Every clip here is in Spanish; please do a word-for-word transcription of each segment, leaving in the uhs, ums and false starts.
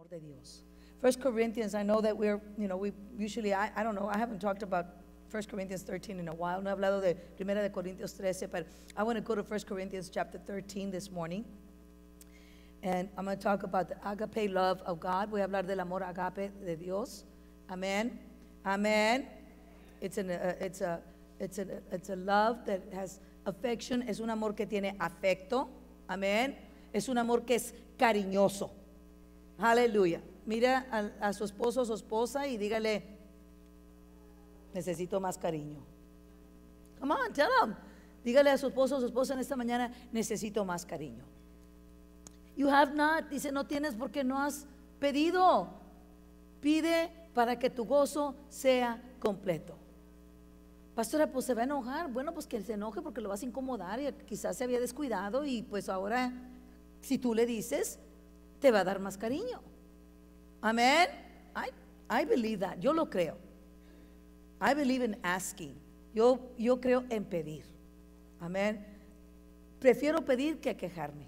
amor de Dios. First Corinthians, I know that we're, you know, we usually, I, I don't know, I haven't talked about First Corinthians thirteen in a while. No he hablado de Primera de Corintios trece, but I want to go to First Corinthians chapter thirteen this morning. And I'm going to talk about the agape love of God. Voy a hablar del amor agape de Dios. Amen. Amen. It's an, uh, it's a, it's a, it's a love that has affection. Es un amor que tiene afecto. Amen. Es un amor que es cariñoso. Aleluya. Mira a, a su esposo o su esposa y dígale, necesito más cariño. Come on, tell them. Dígale a su esposo o su esposa en esta mañana, necesito más cariño. You have not, dice, no tienes porque no has pedido. Pide para que tu gozo sea completo. Pastora, pues se va a enojar. Bueno, pues que se enoje porque lo vas a incomodar y quizás se había descuidado y pues ahora, si tú le dices, te va a dar más cariño. Amén. I, I believe that. Yo lo creo. I believe in asking. Yo, yo creo en pedir. Amén. Prefiero pedir que quejarme.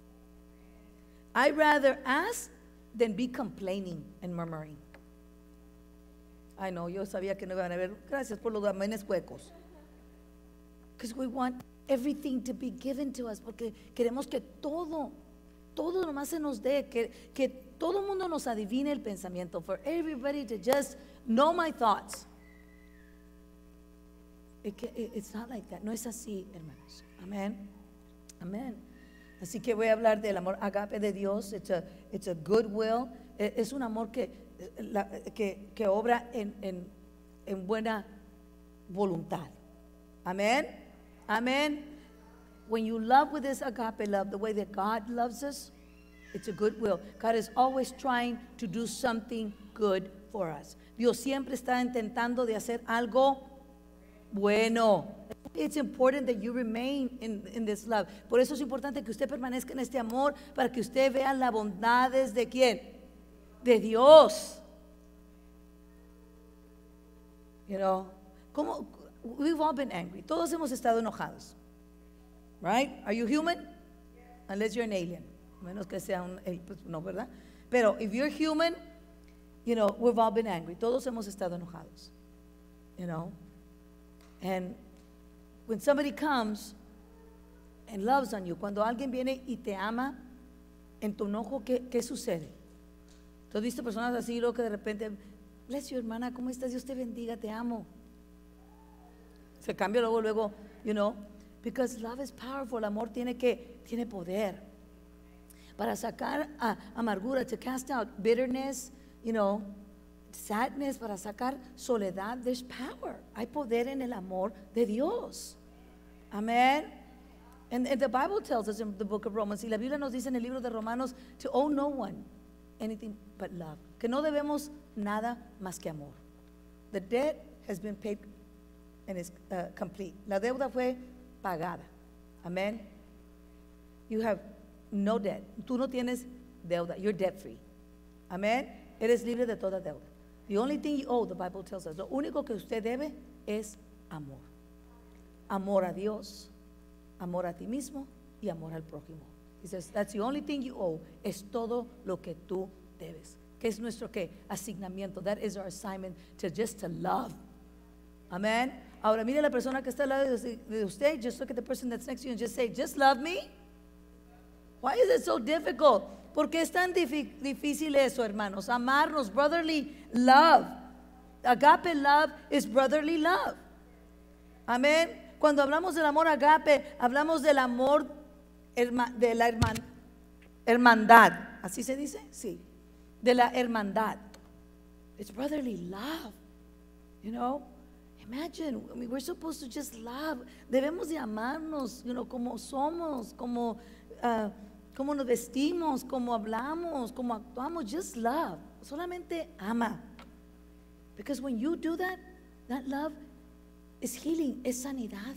I rather ask than be complaining and murmuring. I know, yo sabía que no iban a ver. Gracias por los amenes huecos. Because we want everything to be given to us. Porque queremos que todo, todo nomás se nos dé. Que, que todo el mundo nos adivine el pensamiento. For everybody to just know my thoughts. It, it, it's not like that. No es así, hermanos. Amén. Amén. Así que voy a hablar del amor agape de Dios. It's a, it's a goodwill. Es un amor que, la, que, que obra en, en, en buena voluntad. Amén. Amén. When you love with this agape love, the way that God loves us, it's a goodwill. God is always trying to do something good for us. Dios siempre está intentando de hacer algo bueno. It's important that you remain in, in this love. Por eso es importante que usted permanezca en este amor, para que usted vea las bondades de quién, de Dios. You know, como we've all been angry. Todos hemos estado enojados, right? Are you human? Unless you're an alien, a menos que sea un, pues, no, ¿verdad? Pero if you're human, you know, we've all been angry. Todos hemos estado enojados, you know, and when somebody comes and loves on you, cuando alguien viene y te ama en tu enojo, ¿qué, qué sucede? ¿Tú has visto personas así, luego que de repente, bless you, hermana, ¿cómo estás? Dios te bendiga, te amo. Se cambia luego, luego, you know, because love is powerful. El amor tiene que, tiene poder para sacar a, amargura, to cast out bitterness, you know, sadness, para sacar soledad. There's power. Hay poder en el amor de Dios. Amen. And, and the Bible tells us in the book of Romans, y la Biblia nos dice en el libro de Romanos, to owe no one anything but love. Que no debemos nada más que amor. The debt has been paid and is uh, complete. La deuda fue pagada. Amen. You have no debt. Tú no tienes deuda. You're debt free. Amen. Eres libre de toda deuda. The only thing you owe, the Bible tells us, lo único que usted debe es amor. Amor a Dios, amor a ti mismo y amor al prójimo. He says, that's the only thing you owe. Es todo lo que tú debes. Que es nuestro ¿qué? Asignamiento. That is our assignment, to just to love. Amen. Ahora mire a la persona que está al lado de usted. Just look at the person that's next to you and just say, just love me. Why is it so difficult? ¿Por qué es tan difícil eso, hermanos? Amarnos, brotherly love. Agape love is brotherly love. Amén. Cuando hablamos del amor agape, hablamos del amor de la herman, hermandad. ¿Así se dice? Sí. De la hermandad. It's brotherly love. You know? Imagine, I mean, we're supposed to just love. Debemos de amarnos, you know, como somos, como uh, cómo nos vestimos, cómo hablamos, cómo actuamos. Just love. Solamente ama. Because when you do that, that love is healing, es sanidad.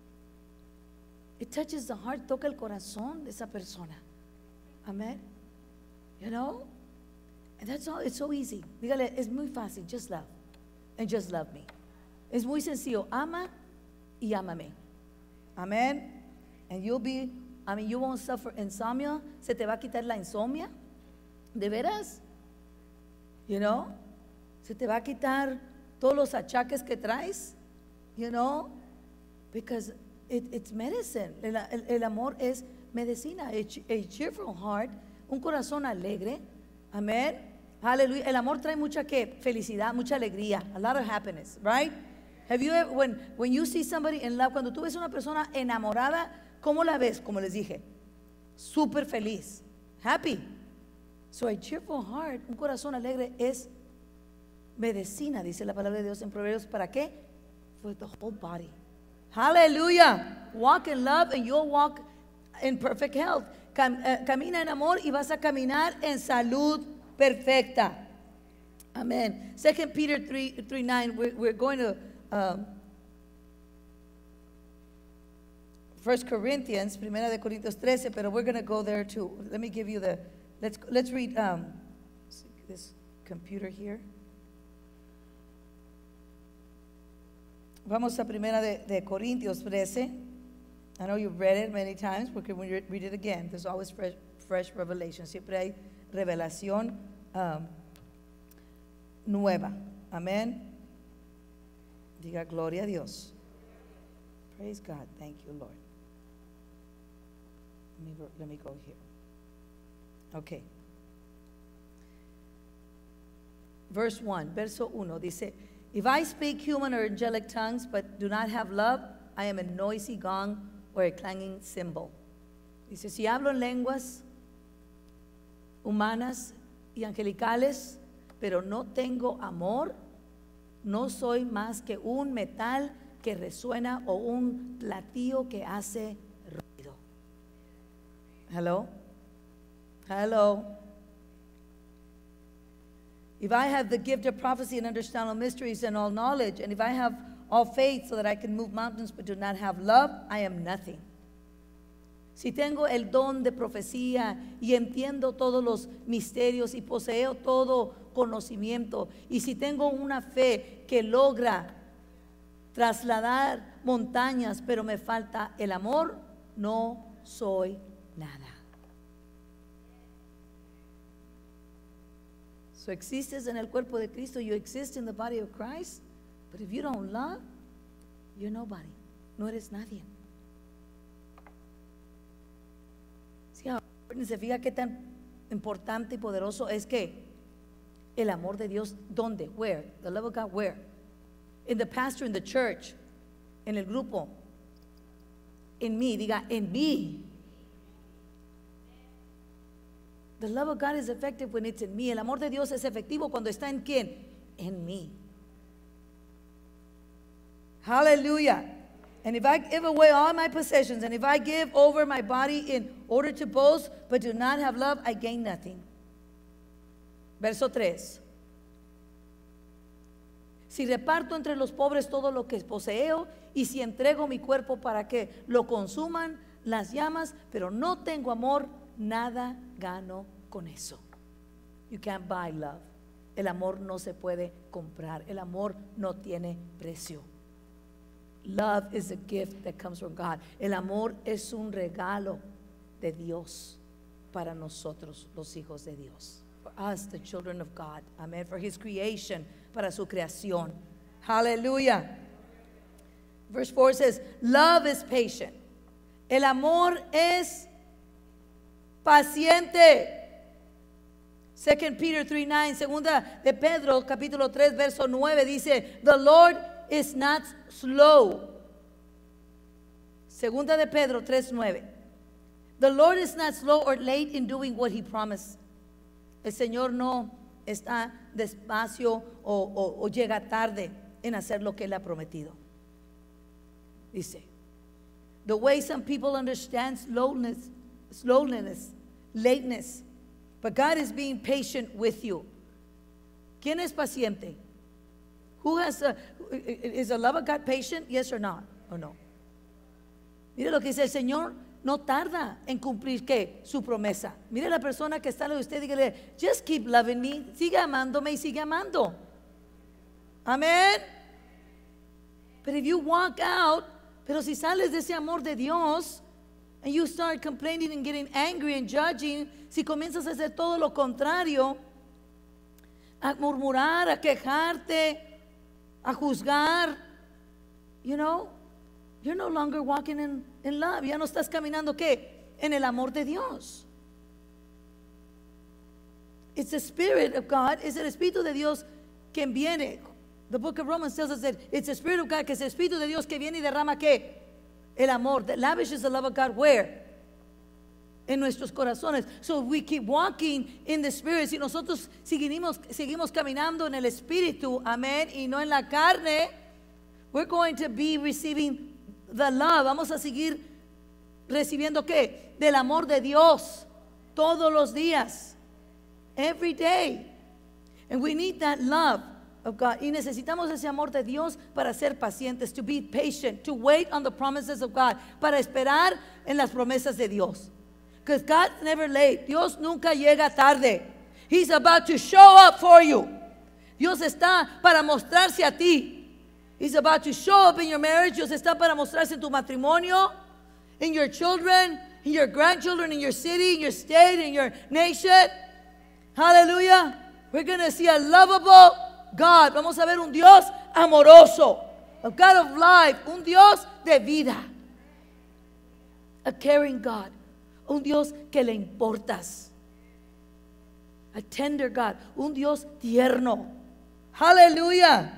It touches the heart, toca el corazón de esa persona. Amen. You know? And that's all, it's so easy. Dígale, es muy fácil, just love. And just love me. Es muy sencillo, ama y ámame. Amen. And you'll be, I mean, you won't suffer insomnia. Se te va a quitar la insomnia. ¿De veras? You know? Se te va a quitar todos los achaques que traes. You know? Because it, it's medicine. El, el, el amor es medicina. A, a cheerful heart, un corazón alegre. Amén. Aleluya. El amor trae mucha ¿qué? Felicidad, mucha alegría. A lot of happiness, right? Have you ever, when, when you see somebody in love, cuando tú ves una persona enamorada, ¿cómo la ves? Como les dije, súper feliz, happy. So a cheerful heart, un corazón alegre es medicina, dice la palabra de Dios en Proverbios. ¿Para qué? For the whole body. Hallelujah. Walk in love and you'll walk in perfect health. Cam, uh, camina en amor y vas a caminar en salud perfecta. Amen. Second Peter three, three nine, we're, we're going to um, First Corinthians, Primera de Corintios trece, pero we're going to go there too. Let me give you the, let's, let's read um, this computer here. Vamos a Primera de, de Corintios trece. I know you've read it many times, porque when you read it again, there's always fresh, fresh revelation. Siempre hay revelación um, nueva. Amén. Diga gloria a Dios. Praise God. Thank you, Lord. Let me, let me go here. Okay. Verse one, verso uno, dice, if I speak human or angelic tongues, but do not have love, I am a noisy gong or a clanging cymbal. Dice, si hablo en lenguas humanas y angelicales, pero no tengo amor, no soy más que un metal que resuena o un platillo que hace ruido. Hello? Hello? If I have the gift of prophecy and understand all mysteries and all knowledge, and if I have all faith so that I can move mountains but do not have love, I am nothing. Si tengo el don de profecía y entiendo todos los misterios y poseo todo conocimiento, y si tengo una fe que logra trasladar montañas, pero me falta el amor, no soy nada. So existes en el cuerpo de Cristo, you exist in the body of Christ, but if you don't love, you're nobody. No eres nadie. Sí, se fija qué tan importante y poderoso es que el amor de Dios, ¿dónde? Where? The love of God, where? In the pastor, in the church, en el grupo, en mí, diga, en mí. The love of God is effective when it's in me. El amor de Dios es efectivo cuando está en quién? En mí. Hallelujah. And if I give away all my possessions, and if I give over my body in order to boast, but do not have love, I gain nothing. Verso tres. Si reparto entre los pobres todo lo que poseo, y si entrego mi cuerpo para que lo consuman las llamas, pero no tengo amor, nada gano con eso. You can't buy love. El amor no se puede comprar. El amor no tiene precio. Love is a gift that comes from God. El amor es un regalo de Dios para nosotros, los hijos de Dios. For us, the children of God. Amen. For His creation, para su creación. Hallelujah. Verse four says, love is patient. El amor es paciente. Second Peter three nine, segunda de Pedro capítulo tres verso nueve dice, the Lord is not slow. Segunda de Pedro tres nueve. The Lord is not slow or late in doing what He promised. El Señor no está despacio o, o, o llega tarde en hacer lo que Él ha prometido. Dice, the way some people understand slowness, slowness, lateness, but God is being patient with you. ¿Quién es paciente? Who has a, is the love of God patient? Yes or not? Or no? Mire lo que dice el Señor, no tarda en cumplir ¿qué? Su promesa. Mire la persona que está al lado de usted y dígale, just keep loving me, sigue amándome y sigue amando. Amén. But if you walk out, pero si sales de ese amor de Dios, and you start complaining and getting angry and judging, si comienzas a hacer todo lo contrario, a murmurar, a quejarte, a juzgar. You know, you're no longer walking in, in love. Ya no estás caminando, ¿qué? En el amor de Dios. It's the Spirit of God. Es el Espíritu de Dios quien viene. The book of Romans tells us that it's the Spirit of God, que es el Espíritu de Dios que viene y derrama, ¿qué? El amor. That lavishes the love of God where? En nuestros corazones. So we keep walking in the Spirit. Si nosotros seguimos, seguimos caminando en el Espíritu, amén, y no en la carne, we're going to be receiving the love. Vamos a seguir recibiendo, ¿qué? Del amor de Dios todos los días. Every day. And we need that love of God. Y necesitamos ese amor de Dios para ser pacientes, to be patient, to wait on the promises of God, para esperar en las promesas de Dios. Because God's never late. Dios nunca llega tarde. He's about to show up for you. Dios está para mostrarse a ti. He's about to show up in your marriage. Dios está para mostrarse en tu matrimonio, in your children, in your grandchildren, in your city, in your state, in your nation. Hallelujah. We're going to see a lovable God. Vamos a ver un Dios amoroso. A God of life. Un Dios de vida. A caring God. Un Dios que le importas. A tender God. Un Dios tierno. Hallelujah.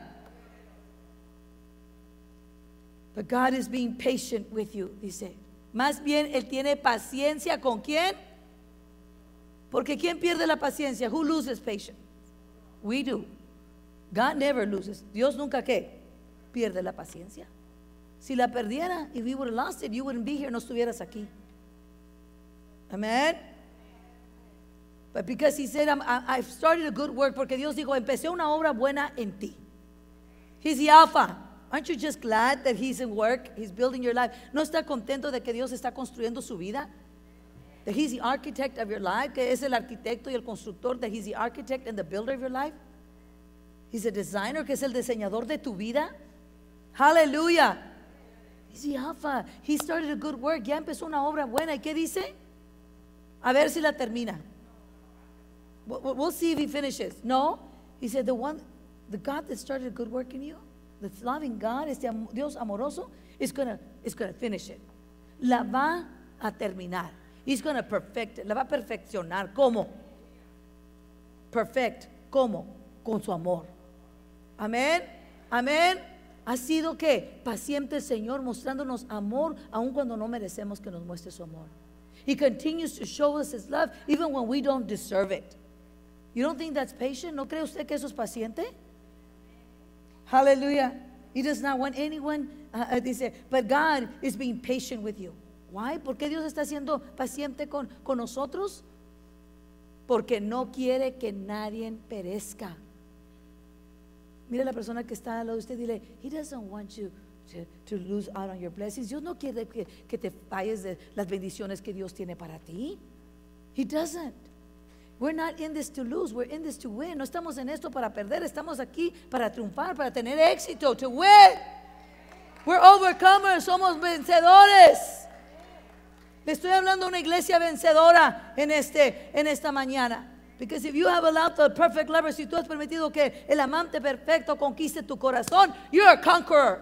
But God is being patient with you, dice. Más bien, Él tiene paciencia ¿con quién? Porque ¿quién pierde la paciencia? Who loses patience? We do. God never loses. Dios nunca ¿qué? Pierde la paciencia. Si la perdiera, if we would have lost it, you wouldn't be here, no estuvieras aquí. Amen. But because he said, I'm, I, I've started a good work, porque Dios dijo, empecé una obra buena en ti. He's the Alpha. Aren't you just glad that he's in work? He's building your life. ¿No está contento de que Dios está construyendo su vida? That he's the architect of your life, que es el arquitecto y el constructor, that he's the architect and the builder of your life. He's a designer, que es el diseñador de tu vida. Hallelujah. He's the Alpha. He started a good work. Ya empezó una obra buena. ¿Y qué dice? A ver si la termina. We'll see if he finishes. No. He said, the one, the God that started a good work in you, the loving God, este Dios amoroso, is gonna, is gonna finish it. La va a terminar. He's going to perfect it. La va a perfeccionar. ¿Cómo? Perfect. ¿Cómo? Con su amor. Amén. Amén. Ha sido que paciente el Señor mostrándonos amor aun cuando no merecemos que nos muestre su amor. He continues to show us his love even when we don't deserve it. You don't think that's patient? ¿No cree usted que eso es paciente? Hallelujah. He does not want anyone, uh, dice, but God is being patient with you. Why? ¿Por qué Dios está siendo paciente con, con nosotros? Porque no quiere que nadie perezca. Mire la persona que está al lado de usted, dile, He doesn't want you to, to lose out on your blessings. Dios no quiere que, que te falles de las bendiciones que Dios tiene para ti. He doesn't. We're not in this to lose, we're in this to win. No estamos en esto para perder, estamos aquí para triunfar, para tener éxito, to win. We're overcomers, somos vencedores. Le estoy hablando a una iglesia vencedora en, este, en esta mañana. Because if you have allowed the perfect lover, si tú has permitido que el amante perfecto conquiste tu corazón, you're a conqueror.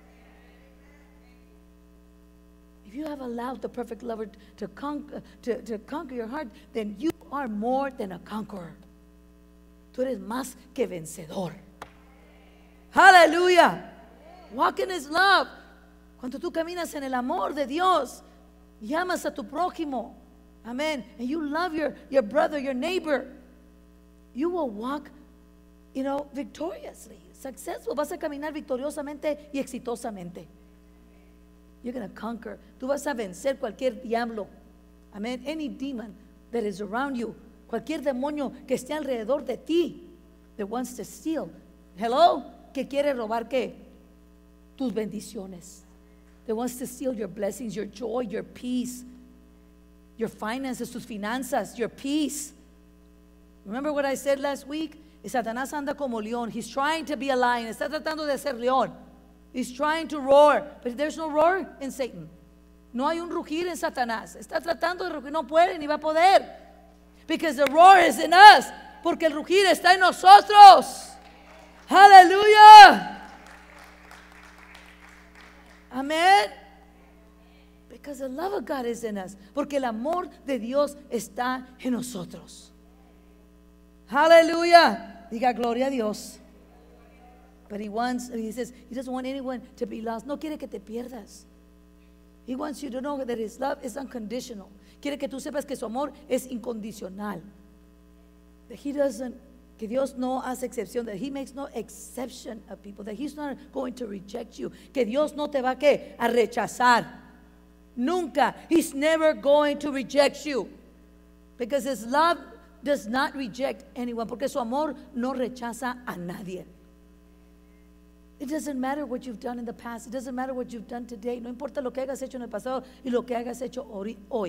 If you have allowed the perfect lover to conquer, to, to conquer your heart, then you are more than a conqueror. Tú eres más que vencedor. Hallelujah. Walk in his love. Cuando tú caminas en el amor de Dios, llamas a tu prójimo, amen, and you love your, your brother, your neighbor, you will walk, you know, victoriously, successful. Vas a caminar victoriosamente y exitosamente. You're going to conquer. Tú vas a vencer cualquier diablo, amen, any demon that is around you, cualquier demonio que esté alrededor de ti that wants to steal, hello, que quiere robar ¿qué? Tus bendiciones. That wants to steal your blessings, your joy, your peace, your finances, tus finanzas, your peace. Remember what I said last week? Satanás anda como león. He's trying to be a lion. Está tratando de ser león. He's trying to roar. But there's no roar in Satan. No hay un rugir en Satanás. Está tratando de rugir. No puede ni va a poder. Because the roar is in us. porque el rugir está en nosotros. Aleluya. Amén. Because the love of God is in us. Porque el amor de Dios está en nosotros. Aleluya. Diga gloria a Dios. But he wants, he says, he doesn't want anyone to be lost. No quiere que te pierdas. He wants you to know that his love is unconditional. Quiere que tú sepas que su amor es incondicional. That he doesn't, que Dios no hace excepción. That he makes no exception of people. That he's not going to reject you. Que Dios no te va a, ¿qué? A rechazar. Nunca. He's never going to reject you. Because his love does not reject anyone. Porque su amor no rechaza a nadie. It doesn't matter what you've done in the past. It doesn't matter what you've done today. No importa lo que hayas hecho en el pasado y lo que hayas hecho hoy.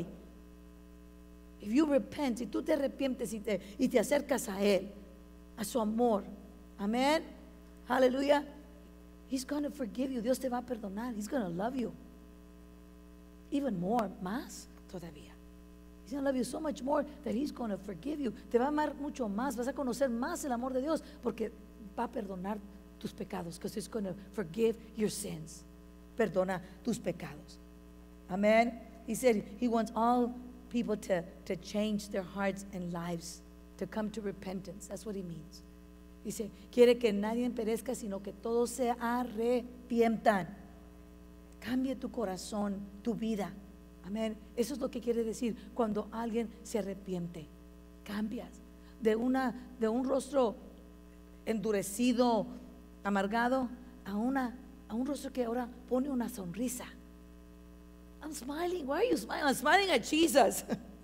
If you repent, si tú te arrepientes y te, y te acercas a Él, a su amor, amén, aleluya, He's going to forgive you. Dios te va a perdonar. He's going to love you even more, más todavía. He's going to love you so much more that He's going to forgive you. Te va a amar mucho más. Vas a conocer más el amor de Dios porque va a perdonar tus pecados, because He's going to forgive your sins. Perdona tus pecados. Amen. He said He wants all people to, to change their hearts and lives, to come to repentance. That's what He means. Dice, quiere que nadie perezca, sino que todos se arrepientan. Cambie tu corazón, tu vida. Amén. Eso es lo que quiere decir cuando alguien se arrepiente. Cambias de, una, de un rostro endurecido, amargado, a, una, a un rostro que ahora pone una sonrisa. I'm smiling. Why are you smiling? I'm smiling at Jesus.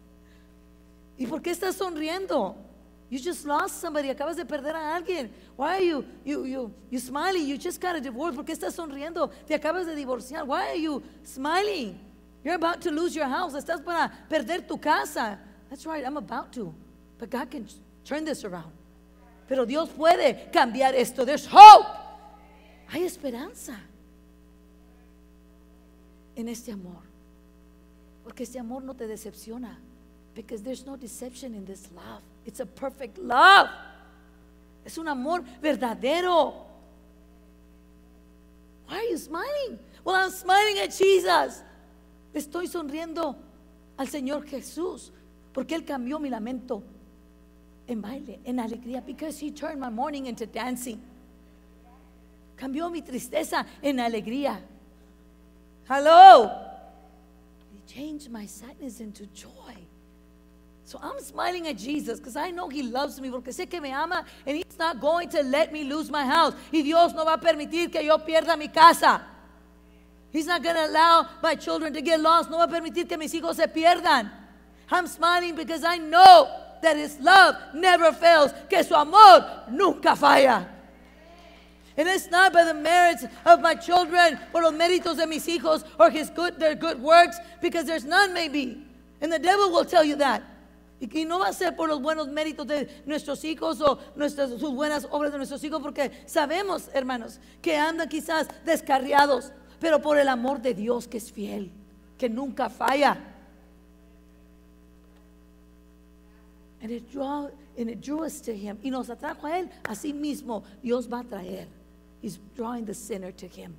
¿Y por qué estás sonriendo? You just lost somebody. Acabas de perder a alguien. Why are you, you, you, you smiling? You just got a divorce. ¿Por qué estás sonriendo? Te acabas de divorciar. Why are you smiling? You're about to lose your house. Estás para perder tu casa. That's right, I'm about to. But God can turn this around. Pero Dios puede cambiar esto. There's hope. Hay esperanza en este amor. Porque este amor no te decepciona. Because there's no deception in this love. It's a perfect love. Es un amor verdadero. Why are you smiling? Well, I'm smiling at Jesus. Estoy sonriendo al Señor Jesús. Porque Él cambió mi lamento en baile, en alegría. Because He turned my mourning into dancing. Cambió mi tristeza en alegría. Hello. He changed my sadness into joy. So I'm smiling at Jesus because I know He loves me, porque sé que me ama, and He's not going to let me lose my house. Y Dios no va a permitir que yo pierda mi casa. He's not going to allow my children to get lost. No va a permitir que mis hijos se pierdan. I'm smiling because I know that His love never fails, que su amor nunca falla. And it's not by the merits of my children, por los méritos de mis hijos, or his good, their good works, because there's none maybe. And the devil will tell you that. Y no va a ser por los buenos méritos de nuestros hijos o nuestras, sus buenas obras de nuestros hijos, porque sabemos, hermanos, que andan quizás descarriados, pero por el amor de Dios que es fiel, que nunca falla. And it draw, and it drew us to Him. Y nos atrajo a Él. Así mismo Dios va a traer. He's drawing the sinner to Him.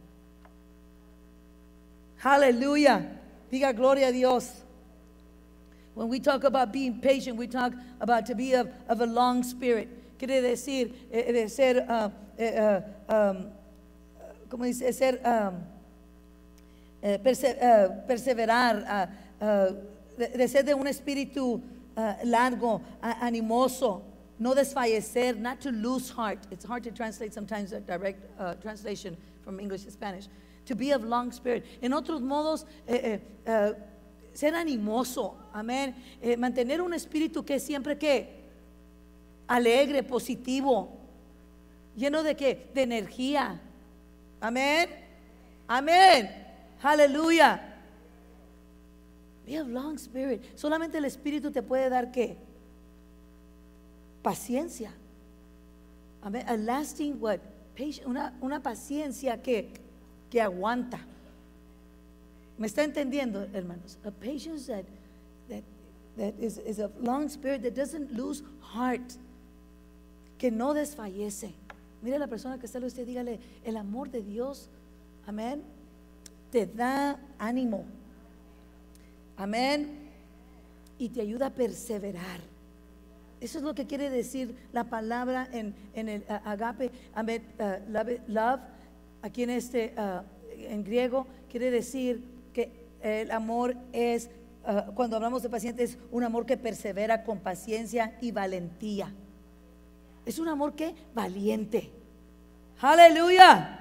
Aleluya. Diga gloria a Dios. When we talk about being patient, we talk about to be of, of a long spirit. Quiere decir eh, de ser, uh, eh, uh, um, ¿cómo dice? Ser, um, eh, perse uh, perseverar, uh, uh, de, de ser de un espíritu uh, largo, uh, animoso, no desfallecer, not to lose heart. It's hard to translate sometimes a direct uh, translation from English to Spanish. To be of long spirit. En otros modos, eh, eh, uh, ser animoso, amén, eh, mantener un espíritu que siempre que alegre, positivo, lleno de qué, de energía, amén, amén, aleluya. Be of long spirit. Solamente el espíritu te puede dar qué, paciencia, amén, a lasting what, patience, una, una paciencia que, que aguanta. ¿Me está entendiendo, hermanos? A patience that, that, that is, is a long spirit that doesn't lose heart. que no desfallece. Mire a la persona que está a usted, dígale, el amor de Dios, amén, te da ánimo, amén, y te ayuda a perseverar. Eso es lo que quiere decir la palabra en, en el uh, agape, amén, uh, love, love, aquí en este, uh, en griego, quiere decir que el amor es, uh, cuando hablamos de paciente, es un amor que persevera con paciencia y valentía. Es un amor que valiente. Aleluya.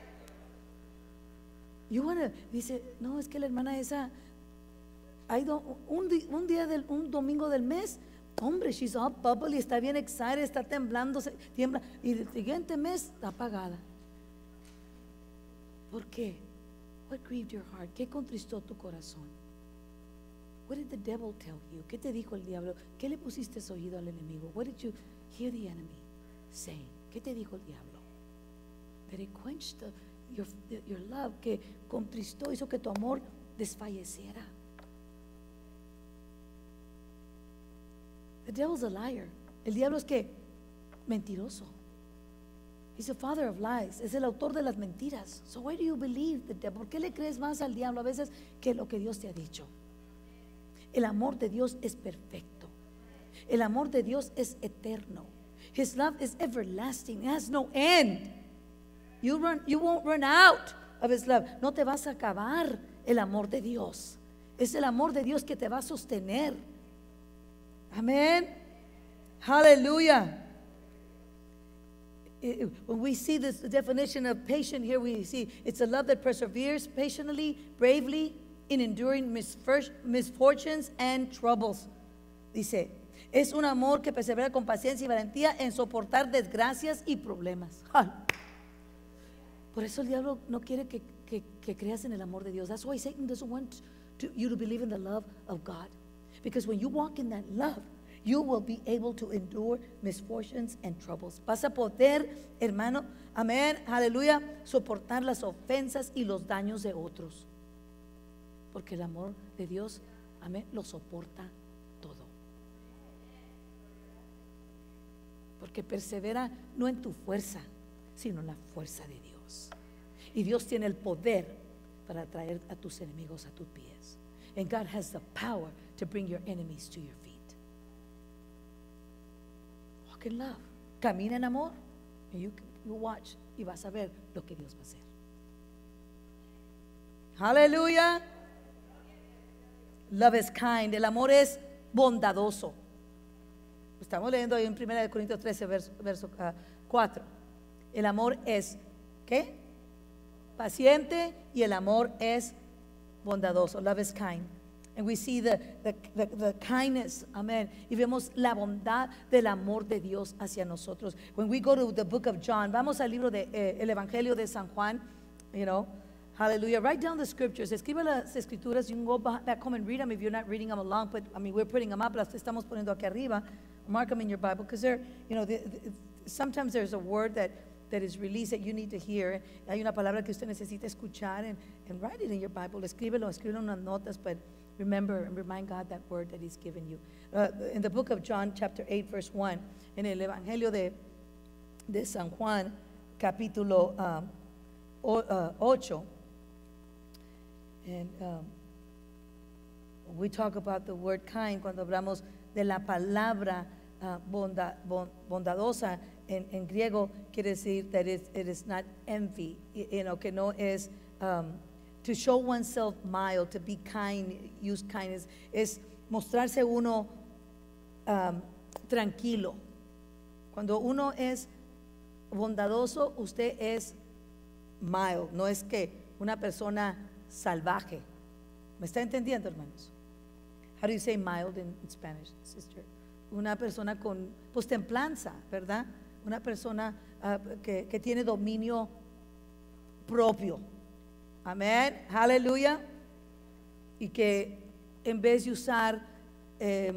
Y bueno, dice, no, es que la hermana esa ha ido un, un día del, un domingo del mes, hombre, she's all bubbly, está bien excited, está temblando, se, tiembla, y el siguiente mes está apagada. ¿Por qué? What grieved your heart? ¿Qué contristó tu corazón? What did the devil tell you? ¿Qué te dijo el diablo? ¿Qué le pusiste oído al enemigo? What did you hear the enemy saying? ¿Qué te dijo el diablo? That it quenched the, your, your love, que contristó, hizo que tu amor desfalleciera. The devil's a liar. El diablo es que mentiroso. He's the father of lies. Es el autor de las mentiras. So why do you believe the devil? ¿Por qué le crees más al diablo a veces que lo que Dios te ha dicho? El amor de Dios es perfecto. El amor de Dios es eterno. His love is everlasting. It has no end. You run, you won't run out of His love. No te vas a acabar el amor de Dios. Es el amor de Dios que te va a sostener. Amén. Hallelujah. When we see this definition of patient here, we see it's a love that perseveres patiently, bravely in enduring misfortunes and troubles. Dice, es un amor que persevera con paciencia y valentía en soportar desgracias y problemas. Por eso el diablo no quiere que, que, que creas en el amor de Dios. That's why Satan doesn't want to, you to believe in the love of God. Because when you walk in that love, you will be able to endure misfortunes and troubles. Vas a poder, hermano, amén, aleluya, soportar las ofensas y los daños de otros. Porque el amor de Dios, amén, lo soporta todo. Porque persevera no en tu fuerza, sino en la fuerza de Dios. Y Dios tiene el poder para traer a tus enemigos a tus pies. And God has the power to bring your enemies to your feet. Walk in love. Camina en amor. And you, you watch y vas a ver lo que Dios va a hacer. Aleluya. Love is kind. El amor es bondadoso. Estamos leyendo ahí en primera Corintios trece, verso, verso uh, cuatro. El amor es, ¿qué? Paciente, y el amor es bondadoso. Love is kind. And we see the, the, the, the kindness, amen. Y vemos la bondad del amor de Dios hacia nosotros. When we go to the book of John, vamos al libro de eh, el Evangelio de San Juan, you know, hallelujah. Write down the scriptures. Escribe las escrituras. You can go back home and read them if you're not reading them along. But I mean, we're putting them up. Las estamos poniendo aquí arriba. Mark them in your Bible, because they're, you know, the, the, sometimes there's a word that that is released that you need to hear. Hay una palabra que usted necesita escuchar, and, and write it in your Bible. Escríbelo, escríbelo en unas notas, but remember and remind God that word that He's given you. Uh, in the book of John, chapter eight, verse one, en el Evangelio de, de San Juan, capítulo um, o, uh, ocho, and um, we talk about the word kind cuando hablamos de la palabra uh, bonda, bon, bondadosa. En, en griego quiere decir that it, it is not envy, you know, que no es um, to show oneself mild, to be kind, use kindness, es mostrarse uno um, tranquilo. Cuando uno es bondadoso, usted es mild, no es que una persona salvaje. ¿Me está entendiendo, hermanos? How do you say mild in, in Spanish, sister? Una persona con, pues, templanza, ¿verdad? Una persona uh, que, que tiene dominio propio. Amén, aleluya. Y que en vez de usar, eh,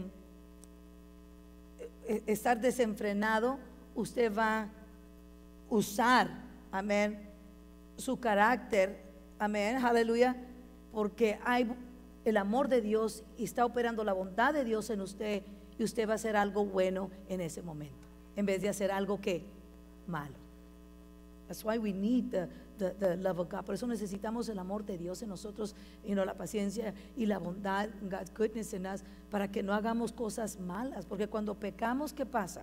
estar desenfrenado, usted va a usar, amén, su carácter, amén, aleluya, porque hay el amor de Dios y está operando la bondad de Dios en usted, y usted va a hacer algo bueno en ese momento. en vez de hacer algo que malo. That's why we need the, the, the love of God. Por eso necesitamos el amor de Dios en nosotros, y no la paciencia y la bondad, God's goodness in us, para que no hagamos cosas malas. Porque cuando pecamos, ¿qué pasa?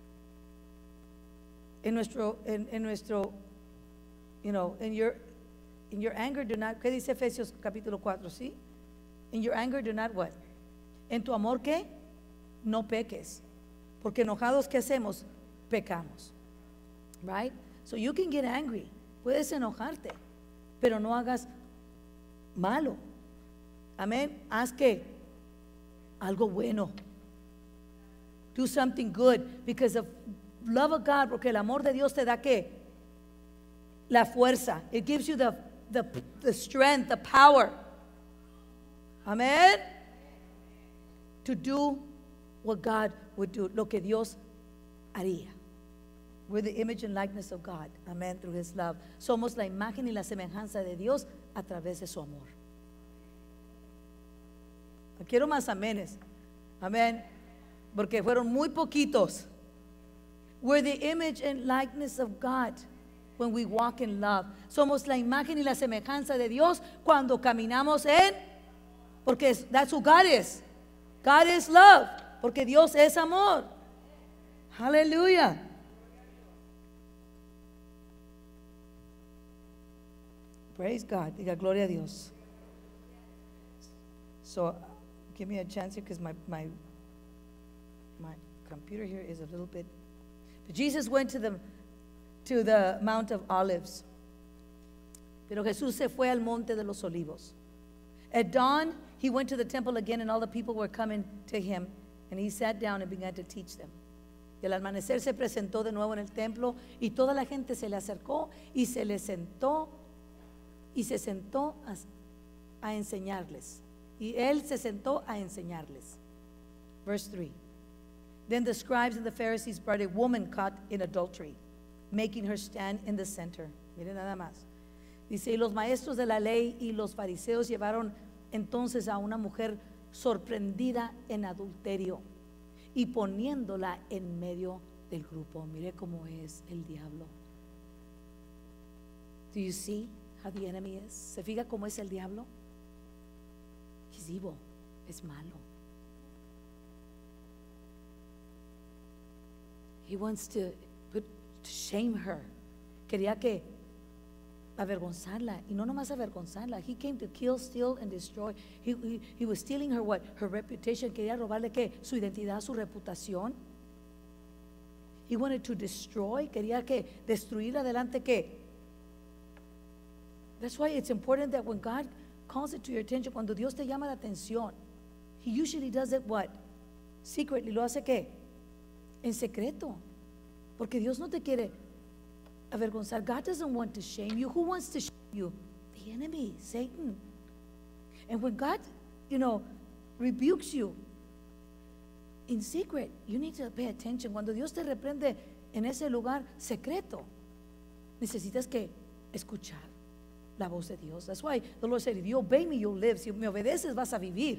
En nuestro, en, en nuestro, you know, in your, in your anger do not, ¿qué dice Efesios capítulo cuatro? ¿Sí? In your anger do not what? En tu amor, ¿qué? No peques. Porque enojados, ¿qué hacemos? Pecamos. Right? So you can get angry. Puedes enojarte, pero no hagas malo. Amén. Haz que algo bueno. Do something good, because of love of God, porque el amor de Dios te da ¿qué? La fuerza. It gives you the, the, the strength, the power. Amén. To do what God would do, lo que Dios haría. We're the image and likeness of God. Amén. Through His love. Somos la imagen y la semejanza de Dios a través de su amor. Quiero más amenes. Amén. Porque fueron muy poquitos. We're the image and likeness of God when we walk in love. Somos la imagen y la semejanza de Dios cuando caminamos en, porque that's who God is. God is love, porque Dios es amor. Aleluya. Praise God. Diga gloria a Dios. So give me a chance here, because my, my my computer here is a little bit. But Jesus went to the to the Mount of Olives. Pero Jesús se fue al monte de los olivos. At dawn, he went to the temple again, and all the people were coming to him, and he sat down and began to teach them. Y al amanecer se presentó de nuevo en el templo, y toda la gente se le acercó y se le sentó y se sentó a, a enseñarles. Y él se sentó a enseñarles. Verse three. Then the scribes and the Pharisees brought a woman caught in adultery, making her stand in the center. Miren nada más. Dice, y los maestros de la ley y los fariseos llevaron entonces a una mujer sorprendida en adulterio y poniéndola en medio del grupo. Mire cómo es el diablo. Do you see how the enemy is? ¿Se fija cómo es el diablo? He's evil. Es malo. He wants to put, to shame her. Quería que avergonzarla, y no nomás avergonzarla. He came to kill, steal, and destroy. He, he, he was stealing her what? Her reputation. Quería robarle ¿qué? Su identidad, su reputación. He wanted to destroy. Quería que destruir adelante ¿qué? That's why it's important that when God calls it to your attention, cuando Dios te llama la atención, He usually does it what? Secretly. Lo hace ¿qué? En secreto. Porque Dios no te quiere avergonzar. God doesn't want to shame you. Who wants to shame you? The enemy, Satan. And when God, you know, rebukes you in secret, you need to pay attention. Cuando Dios te reprende en ese lugar secreto, necesitas que escuchar la voz de Dios. That's why the Lord said, if you obey me, you'll live. Si me obedeces, vas a vivir.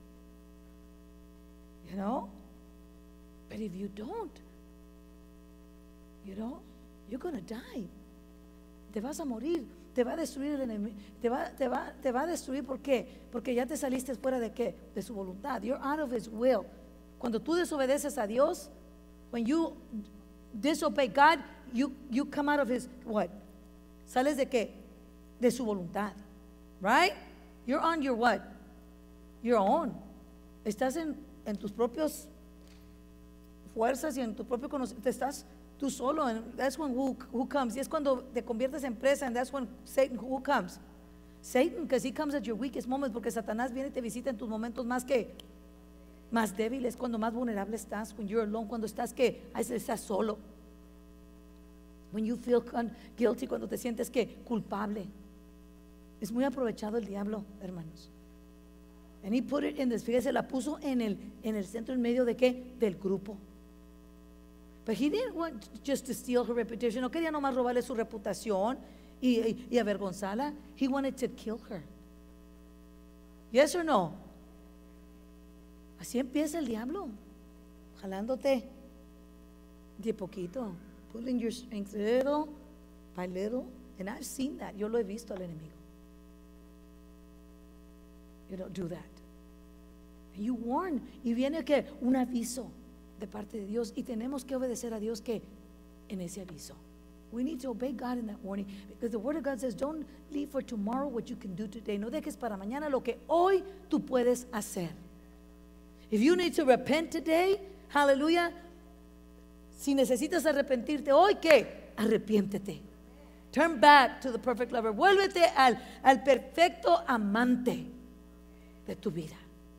You know? But if you don't, you know, you're going to die. Te vas a morir. Te va a destruir el enemigo. Te va, te va, te va a destruir. ¿Por qué? Porque ya te saliste fuera de qué? De su voluntad. You're out of His will. Cuando tú desobedeces a Dios, when you disobey God, you, you come out of His, what? ¿Sales de qué? De su voluntad. Right? You're on your what? Your own. Estás en, en tus propios fuerzas y en tu propio conocimiento. Estás tú solo, and that's when who, who comes. Y es cuando te conviertes en presa, and that's when Satan who comes. Satan, because he comes at your weakest moments, porque Satanás viene y te visita en tus momentos más que más débiles, cuando más vulnerable estás, when you're alone, cuando estás que estás solo. When you feel guilty, cuando te sientes que culpable. Es muy aprovechado el diablo, hermanos. And he put it in this, fíjese, la puso en el en el centro, en medio de qué? Del grupo. But he didn't want just to steal her reputation. No quería nomás robarle su reputación y, y, y avergonzarla. He wanted to kill her. Yes or no? Así empieza el diablo, jalándote De poquito. Pulling your strength little by little. And I've seen that. Yo lo he visto al enemigo. You don't do that. You warn. Y viene que un aviso de parte de Dios. Y tenemos que obedecer a Dios que en ese aviso. We need to obey God in that warning. Because the word of God says, don't leave for tomorrow what you can do today. No dejes para mañana lo que hoy tú puedes hacer. If you need to repent today, hallelujah. Si necesitas arrepentirte hoy, ¿qué? Arrepiéntete. Turn back to the perfect lover. Vuélvete al, al perfecto amante de tu vida.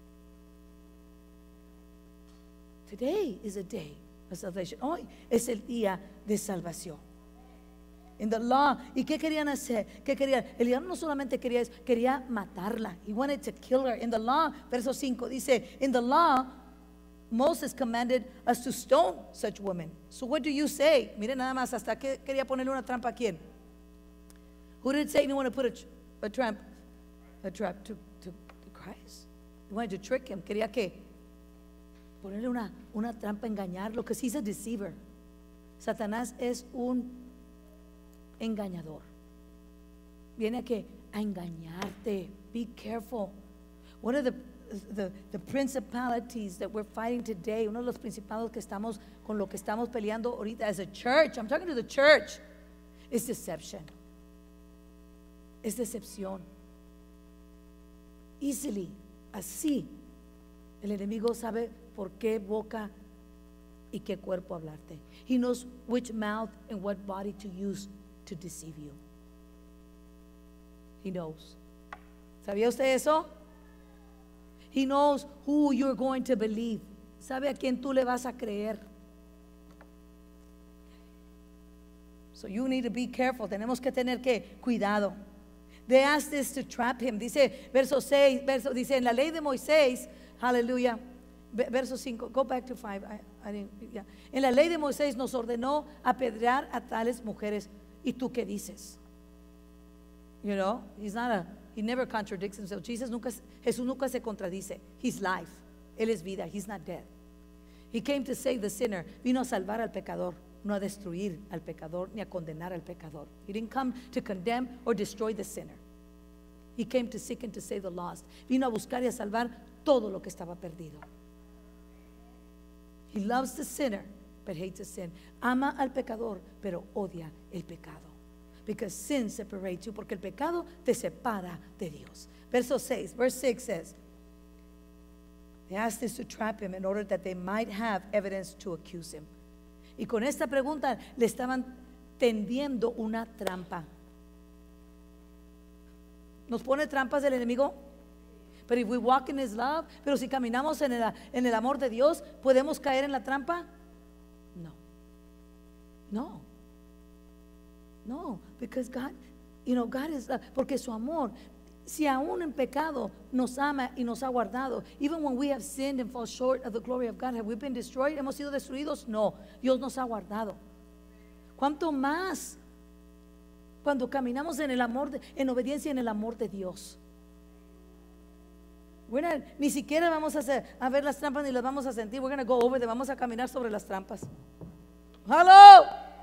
Today is a day of salvation. Hoy es el día de salvación. In the law, ¿y qué querían hacer? ¿Qué querían? El diablo no solamente quería, quería matarla. He wanted to kill her. In the law, verso cinco dice, in the law, Moses commanded us to stone such women. So what do you say? Miren nada más, hasta que quería ponerle una trampa a quién. Who did Satan want to put a, a trap, a trap to, to, to Christ? He wanted to trick him. Quería que ponerle una, una trampa, engañarlo, because he's a deceiver. Satanás es un engañador. Viene a que a engañarte. Be careful. One of the The, the principalities that we're fighting today, uno de los principados que estamos con lo que estamos peleando ahorita as a church, I'm talking to the church, is deception. Es decepción. Easily, así, el enemigo sabe por qué boca y qué cuerpo hablarte. He knows which mouth and what body to use to deceive you. He knows. ¿Sabía usted eso? He knows who you're going to believe. Sabe a quién tú le vas a creer. So you need to be careful. Tenemos que tener que cuidado. They asked this to trap him. Dice, verso seis, verso, dice, en la ley de Moisés, aleluya, verso cinco, go back to five. I, I didn't, yeah. En la ley de Moisés nos ordenó apedrear a tales mujeres. ¿Y tú qué dices? You know, he's not a He never contradicts himself. Jesus nunca, Jesús nunca se contradice. He's life. Él es vida. He's not dead. He came to save the sinner. Vino a salvar al pecador, no a destruir al pecador ni a condenar al pecador. He didn't come to condemn or destroy the sinner. He came to seek and to save the lost. Vino a buscar y a salvar todo lo que estaba perdido. He loves the sinner, but hates the sin. Ama al pecador, pero odia el pecado. Because sin separates you, porque el pecado te separa de Dios. Verso seis, verse six says, they asked this to trap him in order that they might have evidence to accuse him. Y con esta pregunta le estaban tendiendo una trampa. ¿Nos pone trampas el enemigo? But if we walk in his love, pero si caminamos en el, en el amor de Dios, ¿podemos caer en la trampa? No. No. No, because God, you know, God is, uh, porque su amor, si aún en pecado nos ama y nos ha guardado, even when we have sinned and fall short of the glory of God, have we been destroyed? ¿Hemos sido destruidos? No, Dios nos ha guardado. ¿Cuánto más cuando caminamos en el amor, de, en obediencia en el amor de Dios? Bueno, ni siquiera vamos a, hacer, a ver las trampas ni las vamos a sentir. We're going to go over them, vamos a caminar sobre las trampas. Hello.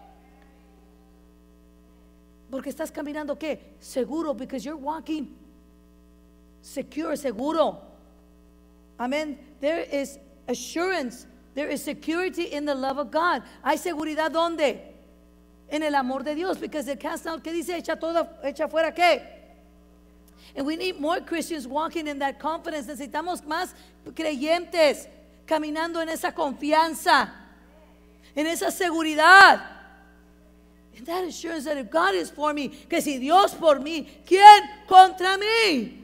Porque estás caminando, ¿qué? Seguro, because you're walking secure, seguro. Amen. There is assurance, there is security in the love of God. Hay seguridad, ¿dónde? En el amor de Dios, because the cast out, ¿qué dice? Echa todo, echa fuera, ¿qué? And we need more Christians walking in that confidence. Necesitamos más creyentes caminando en esa confianza, en esa seguridad. And that assurance that if God is for me, que si Dios por mí, ¿quién contra mí?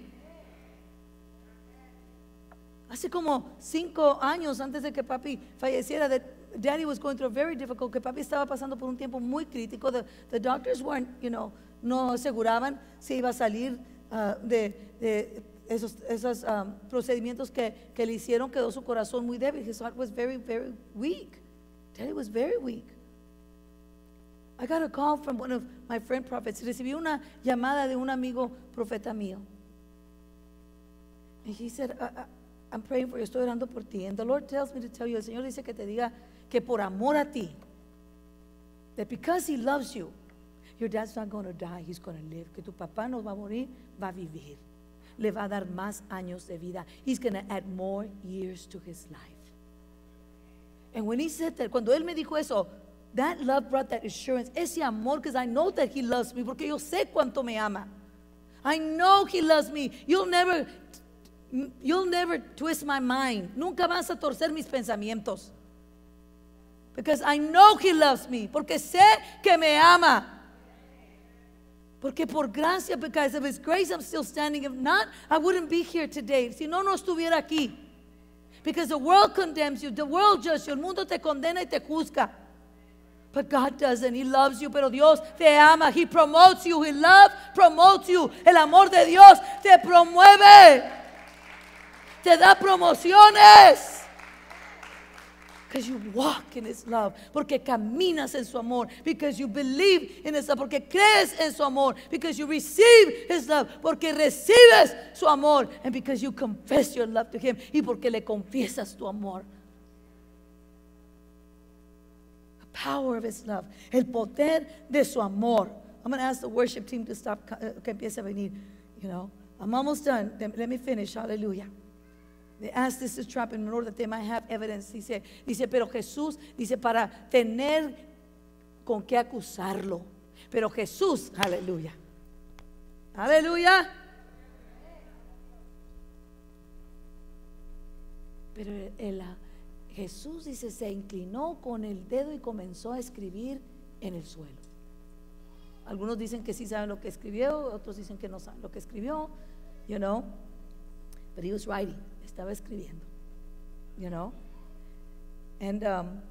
Hace como cinco años antes de que papi falleciera, that Daddy was going through a very difficult, que papi estaba pasando por un tiempo muy crítico. The, the doctors weren't, you know, no aseguraban si iba a salir uh, de, de esos, esos um, procedimientos que, que le hicieron. Quedó su corazón muy débil. His heart was very, very weak. Daddy was very weak. I got a call from one of my friend prophets. Recibí una llamada de un amigo profeta mío. And he said, I, I, I'm praying for you, estoy orando por ti. And the Lord tells me to tell you, el Señor dice que te diga que por amor a ti, that because he loves you, your dad's not going to die, he's going to live. Que tu papá no va a morir, va a vivir. Le va a dar más años de vida. He's going to add more years to his life. And when he said that, cuando él me dijo eso, that love brought that assurance, ese amor, because I know that he loves me, porque yo sé cuánto me ama. I know he loves me. You'll never, you'll never twist my mind. Nunca vas a torcer mis pensamientos. Because I know he loves me. Porque sé que me ama. Porque por gracia, because of his grace, I'm still standing. If not, I wouldn't be here today. Si no, no estuviera aquí. Because the world condemns you. The world judges you. El mundo te condena y te juzga. But God doesn't. He loves you. Pero Dios te ama. He promotes you. His love promotes you. El amor de Dios te promueve. Te da promociones. Because you walk in his love. Porque caminas en su amor. Because you believe in his love. Porque crees en su amor. Because you receive his love. Porque recibes su amor. And because you confess your love to him. Y porque le confiesas tu amor. Power of his love, el poder de su amor. I'm going to ask the worship team to stop, que empiece a venir. You know, I'm almost done. Let me finish. Hallelujah. They asked this to trap in order that they might have evidence. Dice, dice, pero Jesús, dice, para tener con qué acusarlo. Pero Jesús, aleluya. Aleluya. Pero el, el Jesús, dice, se inclinó con el dedo y comenzó a escribir en el suelo. Algunos dicen que sí saben lo que escribió, otros dicen que no saben lo que escribió, you know, but he was writing, estaba escribiendo, you know, and um,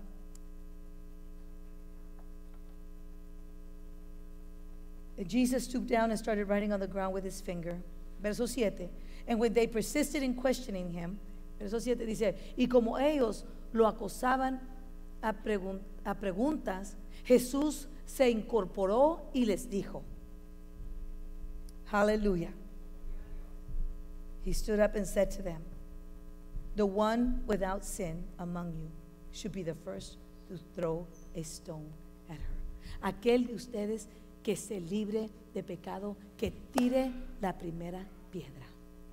Jesus stooped down and started writing on the ground with his finger. Verso siete, and when they persisted in questioning him, verso siete dice, y como ellos lo acosaban a, pregun a preguntas, Jesús se incorporó y les dijo, Hallelujah. He stood up and said to them, the one without sin among you should be the first to throw a stone at her. Aquel de ustedes que esté libre de pecado, que tire la primera piedra.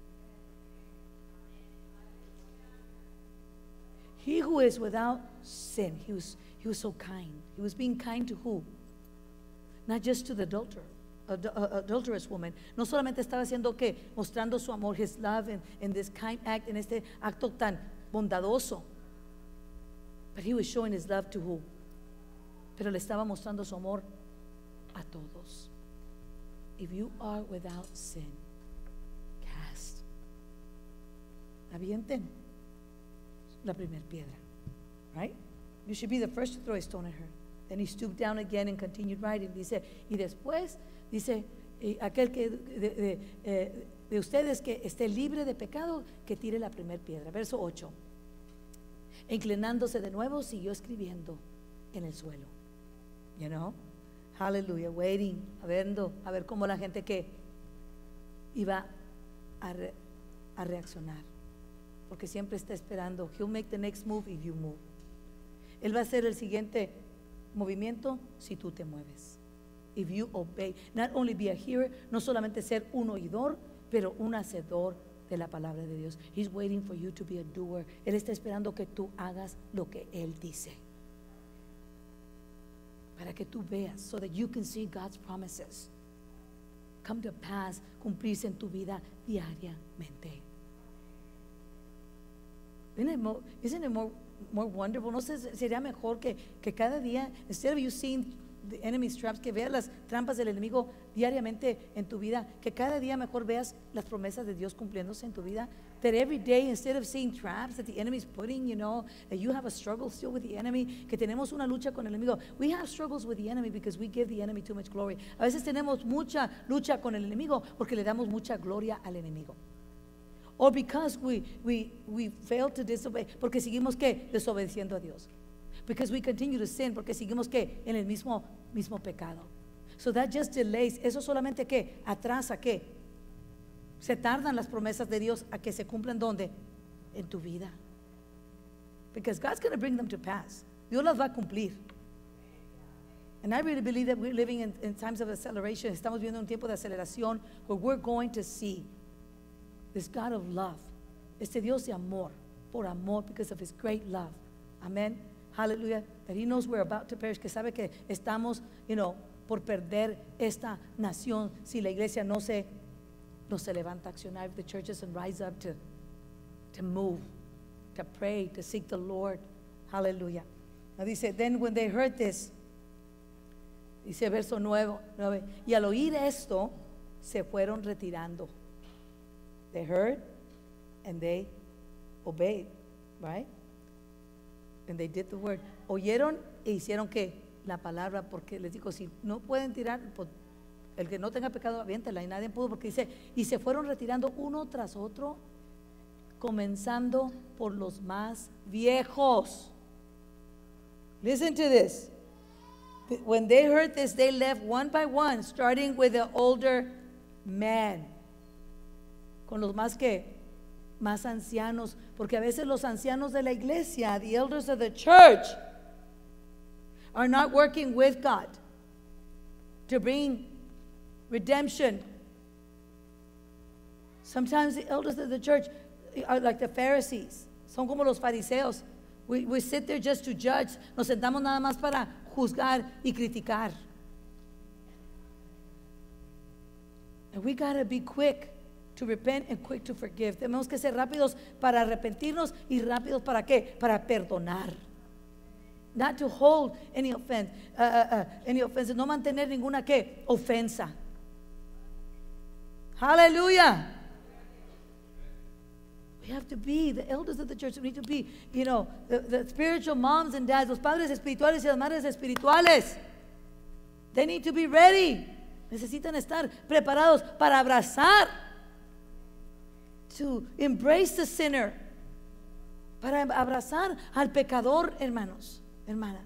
He who is without sin, he was, he was so kind. He was being kind to who? Not just to the adulterer, ad, uh, adulterous woman. No solamente estaba haciendo que mostrando su amor, his love in, in this kind act, en este acto tan bondadoso. But he was showing his love to who? Pero le estaba mostrando su amor a todos. If you are without sin, cast. Avienten la primera piedra, right? You should be the first to throw a stone at her. Then he stooped down again and continued writing. Dice, y después, dice, y aquel que de, de, de, de ustedes que esté libre de pecado, que tire la primera piedra. Verso ocho. Inclinándose de nuevo, siguió escribiendo en el suelo. You know? Hallelujah. Waiting, a verlo, a ver cómo la gente que iba a, re, a reaccionar. Porque siempre está esperando. He'll make the next move if you move. Él va a hacer el siguiente movimiento si tú te mueves. If you obey. Not only be a hearer, no solamente ser un oidor, pero un hacedor de la palabra de Dios. He's waiting for you to be a doer. Él está esperando que tú hagas lo que Él dice. Para que tú veas, so that you can see God's promises come to pass, cumplirse en tu vida diariamente. Isn't it more, isn't it more, more wonderful? No sé, sería mejor que, que cada día, instead of you seeing the enemy's traps, que veas las trampas del enemigo diariamente en tu vida, que cada día mejor veas las promesas de Dios cumpliéndose en tu vida. That every day, instead of seeing traps that the enemy is putting, you know, that you have a struggle still with the enemy, que tenemos una lucha con el enemigo. We have struggles with the enemy because we give the enemy too much glory. A veces tenemos mucha lucha con el enemigo porque le damos mucha gloria al enemigo. Or because we, we, we fail to disobey, porque seguimos que desobedeciendo a Dios. Because we continue to sin, porque seguimos que en el mismo, mismo pecado. So that just delays, eso solamente que atrasa que se tardan las promesas de Dios a que se cumplan donde, en tu vida. Because God's going to bring them to pass. Dios las va a cumplir. And I really believe that we're living in, in times of acceleration. Estamos viendo un tiempo de aceleración where we're going to see this God of love, este Dios de amor, por amor, because of his great love. Amen. Hallelujah. That he knows we're about to perish, que sabe que estamos, you know, por perder esta nación si la iglesia no se, no se levanta a accionar. If the church doesn't rise up to, to move, to pray, to seek the Lord. Hallelujah. Now dice, then when they heard this, dice verso nueve, y al oír esto, se fueron retirando. They heard and they obeyed, right? And they did the word. Oyeron e hicieron que la palabra, porque les digo, si no pueden tirar, pues, el que no tenga pecado, aviéntela, y nadie pudo, porque dice, y se fueron retirando uno tras otro, comenzando por los más viejos. Listen to this. When they heard this, they left one by one, starting with the older men. Con los más que más ancianos, porque a veces los ancianos de la iglesia, the elders of the church, are not working with God to bring redemption. Sometimes the elders of the church are like the Pharisees. Son como los fariseos. We, we sit there just to judge. Nos sentamos nada más para juzgar y criticar. And we gotta be quick to repent and quick to forgive. Tenemos que ser rápidos para arrepentirnos y rápidos para qué? Para perdonar. Not to hold any offense, uh, uh, uh, any offense. No mantener ninguna qué? Ofensa. Hallelujah. We have to be the elders of the church. We need to be, you know, the, the spiritual moms and dads, los padres espirituales y las madres espirituales. They need to be ready. Necesitan estar preparados para abrazar, to embrace the sinner, para abrazar al pecador, hermanos, hermana.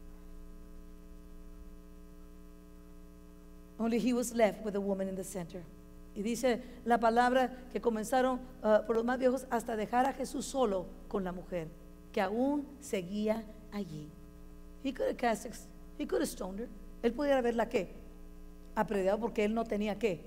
Only he was left with a woman in the center. Y dice la palabra que comenzaron uh, por los más viejos hasta dejar a Jesús solo con la mujer, que aún seguía allí. He could have cast, he could have stoned her. Él pudiera haberla qué, apedreado, porque él no tenía qué.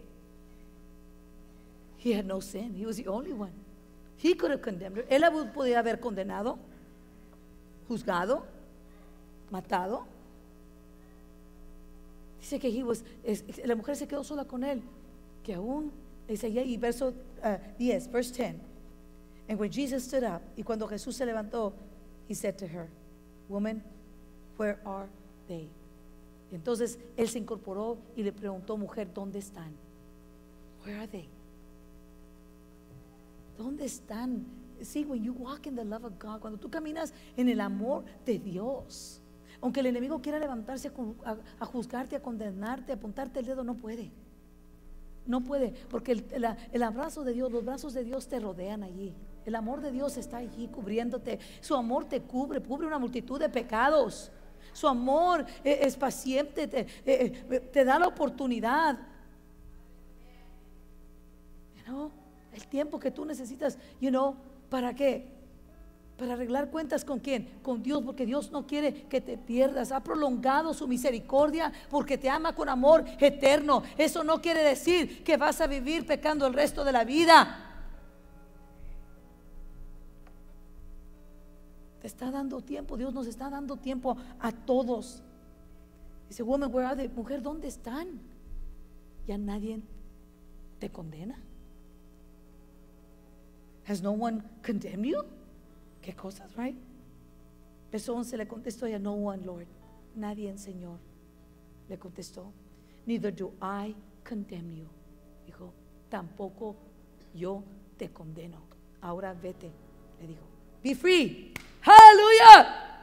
He had no sin. He was the only one. He could have condemned her. Él podía haber condenado, juzgado, matado. Dice que he was, es, la mujer se quedó sola con él, que aún dice, y verso uh, diez, verse ten. And when Jesus stood up, y cuando Jesús se levantó, he said to her, woman, where are they? Y entonces él se incorporó y le preguntó, mujer, ¿dónde están? Where are they? ¿Dónde están? See, when you walk in the love of God, cuando tú caminas en el amor de Dios, aunque el enemigo quiera levantarse a, a, a juzgarte, a condenarte, a apuntarte el dedo, no puede. No puede, porque el, el, el abrazo de Dios, los brazos de Dios te rodean allí. El amor de Dios está allí cubriéndote. Su amor te cubre, cubre una multitud de pecados. Su amor es, es paciente, te, eh, te da la oportunidad. You know, el tiempo que tú necesitas, you know, ¿para qué? Para arreglar cuentas con quién, con Dios, porque Dios no quiere que te pierdas. Ha prolongado su misericordia porque te ama con amor eterno. Eso no quiere decir que vas a vivir pecando el resto de la vida. Te está dando tiempo, Dios nos está dando tiempo a todos. Dice, woman, where are they? Mujer, ¿dónde están? Ya nadie te condena. Has no one condemned you? ¿Qué cosas, right? Verso once le contestó ella, no one, Lord. Nadie, Señor, le contestó. Neither do I condemn you. Dijo, tampoco yo te condeno. Ahora vete, le dijo. Be free. Hallelujah.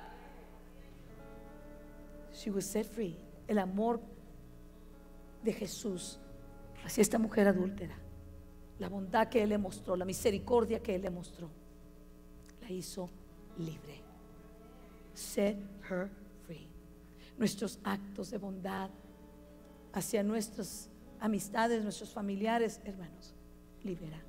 She was set free. El amor de Jesús hacia esta mujer adúltera, la bondad que Él le mostró, la misericordia que Él le mostró, la hizo libre. Set her free. Nuestros actos de bondad hacia nuestras amistades, nuestros familiares, hermanos, libera.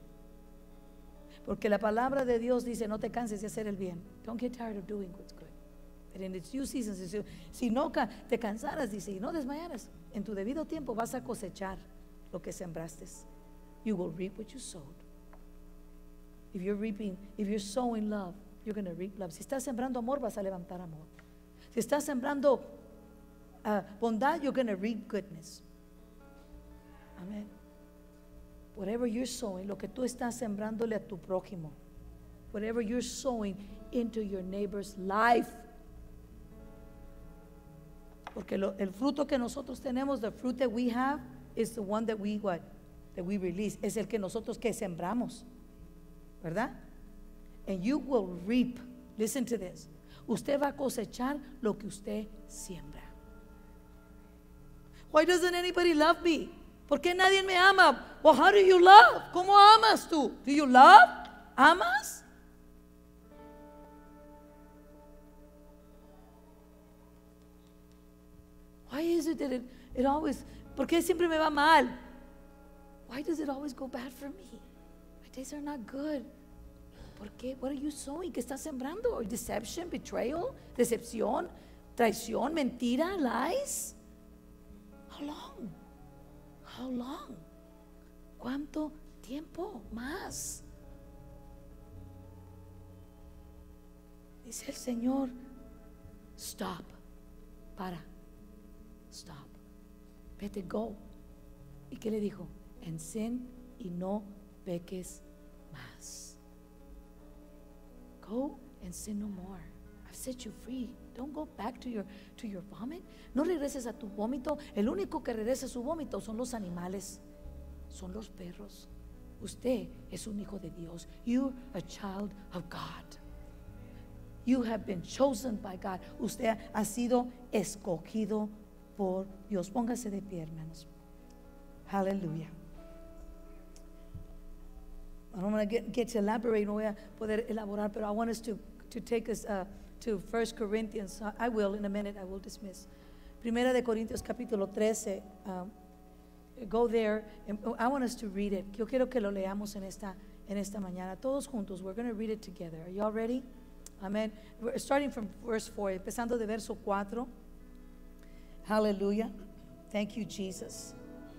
Porque la palabra de Dios dice, no te canses de hacer el bien. Don't get tired of doing what's good. that in its due season, si, si no te cansaras, dice, y no desmayaras, en tu debido tiempo vas a cosechar lo que sembraste. You will reap what you sowed. If you're reaping, if you're sowing love, you're going to reap love. Si estás sembrando amor, vas a levantar amor. Si estás sembrando uh, bondad, you're going to reap goodness. Amen. Whatever you're sowing, lo que tú estás sembrándole a tu prójimo, whatever you're sowing into your neighbor's life, porque lo, el fruto que nosotros tenemos, the fruit that we have, is the one that we what that we release. Es el que nosotros que sembramos, ¿verdad? And you will reap. Listen to this. Usted va a cosechar lo que usted siembra. Why doesn't anybody love me? ¿Por qué nadie me ama? Well, how do you love? ¿Cómo amas tú? Do you love? ¿Amas? Why is it that it, it always, ¿por qué siempre me va mal? Why does it always go bad for me? My days are not good. ¿Por qué? What are you sowing? ¿Qué estás sembrando? Or deception, betrayal, decepción, traición, mentira, lies? How long? How long? ¿Cuánto tiempo más? Dice el Señor, stop, para, stop, vete, go. ¿Y qué le dijo? En sin y no peques más. Go and sin no more. I've set you free. Don't go back to your, to your vomit. No regreses a tu vómito. El único que regresa a su vómito son los animales, son los perros. Usted es un hijo de Dios. You're a child of God. You have been chosen by God. Usted ha sido escogido por Dios. Póngase de pie, hermanos. Hallelujah. I don't want to get, get to elaborate, no voy a poder elaborar, pero I want us to, to take us uh, to First Corinthians. I will, in a minute, I will dismiss. Primera de Corintios capítulo trece. Um, go there. And I want us to read it. Yo quiero que lo leamos en esta, en esta mañana. Todos juntos. We're going to read it together. Are you all ready? Amen. We're starting from verse four, empezando de verso cuatro. Hallelujah. Thank you, Jesus.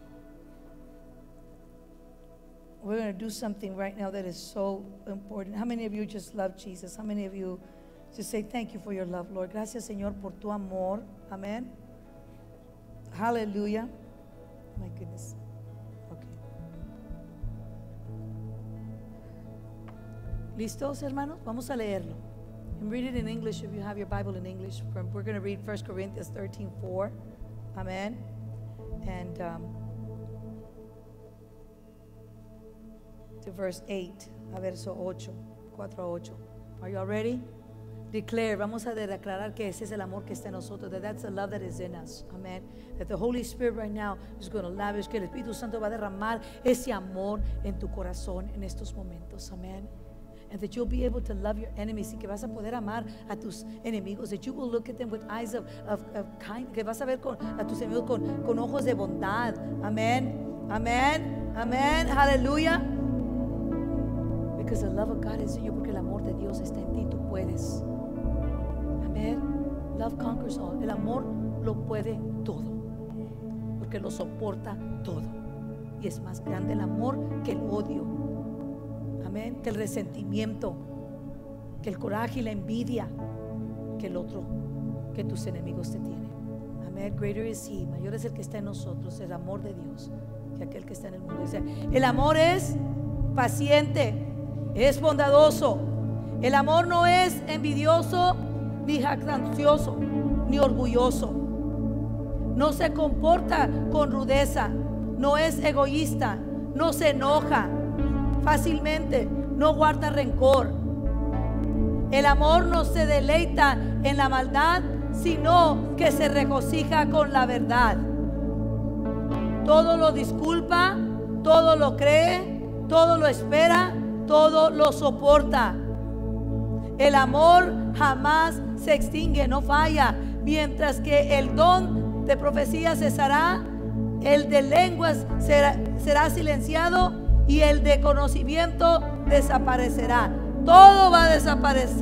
We're going to do something right now that is so important. How many of you just love Jesus? How many of you just say thank you for your love, Lord? Gracias, Señor, por tu amor. Amen. Hallelujah. My goodness. Okay. ¿Listos, hermanos? Vamos a leerlo. And read it in English if you have your Bible in English. We're going to read First Corinthians thirteen four. Amen. And um, to verse eight, a verso ocho, cuatro a ocho. Are you all ready? Declare, vamos a declarar que ese es el amor que está en nosotros, that that's the love that is in us. Amen. That the Holy Spirit right now is going to lavish, que el Espíritu Santo va a derramar ese amor en tu corazón en estos momentos. Amen. And that you'll be able to love your enemies, y que vas a poder amar a tus enemigos, that you will look at them with eyes of, of, of kind, que vas a ver con, a tus enemigos con, con ojos de bondad. Amen. Amen. Amen. Hallelujah. Because the love of God is in you, porque el amor de Dios está en ti, tú puedes. Amen. Love conquers all. El amor lo puede todo, porque lo soporta todo. Y es más grande el amor que el odio. Amén. Que el resentimiento, que el coraje y la envidia, que el otro, que tus enemigos te tienen. Amén. Greater is He, mayor es el que está en nosotros, el amor de Dios, que aquel que está en el mundo. Dice, el amor es paciente, es bondadoso. El amor no es envidioso, ni jactancioso, ni orgulloso. No se comporta con rudeza, no es egoísta, no se enoja fácilmente, no guarda rencor. El amor no se deleita en la maldad, sino que se regocija con la verdad. Todo lo disculpa, todo lo cree, todo lo espera, todo lo soporta. El amor jamás se extingue, no falla. Mientras que el don de profecía cesará, el de lenguas será, será silenciado, y el de conocimiento desaparecerá. Todo va a desaparecer,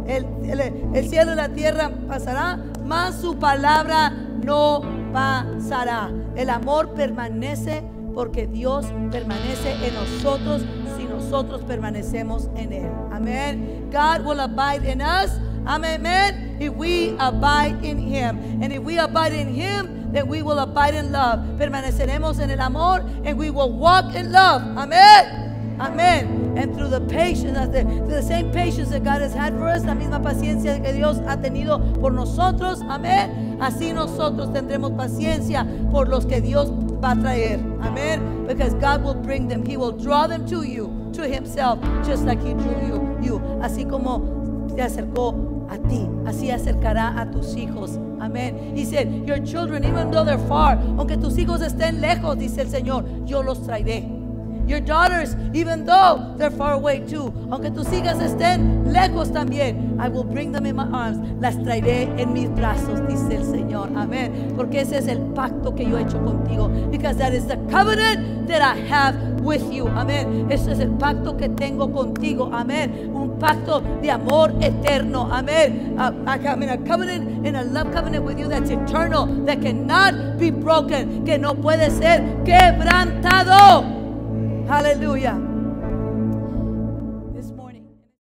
el, el, el cielo y la tierra pasará, mas su palabra no pasará. El amor permanece porque Dios permanece en nosotros si nosotros permanecemos en Él. Amén. God will abide in us. Amen. If we abide in Him. And if we abide in Him, then we will abide in love. Permaneceremos en el amor and we will walk in love. Amen. Amen. And through the patience, the, through the same patience that God has had for us, la misma paciencia que Dios ha tenido por nosotros. Amén. Así nosotros tendremos paciencia por los que Dios va a traer. Amen. Because God will bring them. He will draw them to you, to Himself, just like He drew you. you. Así como te acercó a ti, así acercará a tus hijos. Amén. He said, your children, even though they're far, aunque tus hijos estén lejos, dice el Señor, yo los traeré. Your daughters, even though they're far away too, aunque tus hijas estén lejos también, I will bring them in my arms. Las traeré en mis brazos, dice el Señor. Amén. Porque ese es el pacto que yo he hecho contigo. Because that is the covenant that I have with you. Amén. Ese es el pacto que tengo contigo. Amén. Un pacto de amor eterno. Amén. Uh, I am in a covenant, in a love covenant with you that's eternal, that cannot be broken, que no puede ser quebrantado. Aleluya.